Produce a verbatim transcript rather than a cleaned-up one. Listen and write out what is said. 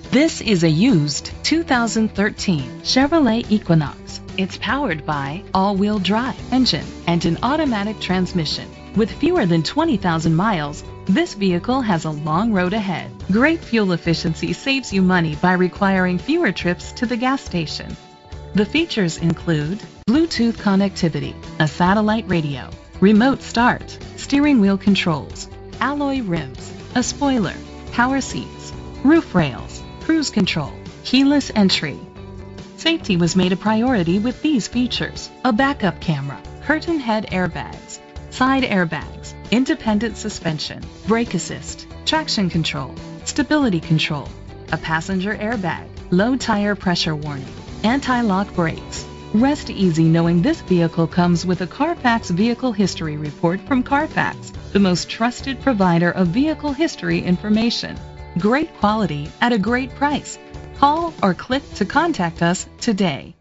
This is a used two thousand thirteen Chevrolet Equinox. It's powered by all-wheel drive engine and an automatic transmission. With fewer than twenty thousand miles, this vehicle has a long road ahead. Great fuel efficiency saves you money by requiring fewer trips to the gas station. The features include Bluetooth connectivity, a satellite radio, remote start, steering wheel controls, alloy rims, a spoiler, power seats, roof rails, cruise control, keyless entry. Safety was made a priority with these features: a backup camera, curtain head airbags, side airbags, independent suspension, brake assist, traction control, stability control, a passenger airbag, low tire pressure warning, anti-lock brakes. Rest easy knowing this vehicle comes with a Carfax Vehicle History Report from Carfax, the most trusted provider of vehicle history information. Great quality at a great price. Call or click to contact us today.